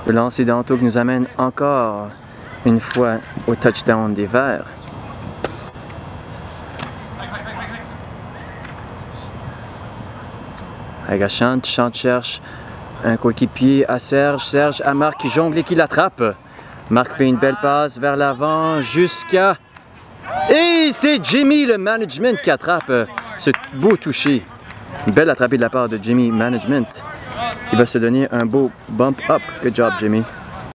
Le lancer d'Anto qui nous amène encore une fois au touchdown des Verts. Chante cherche un coéquipier à Serge. Serge à Marc qui jongle et qui l'attrape. Marc fait une belle passe vers l'avant jusqu'à... Et c'est Jimmy, le management, qui attrape ce beau toucher. Une belle attrapée de la part de Jimmy Management. Il va se donner un beau bump up. Good job, Jimmy.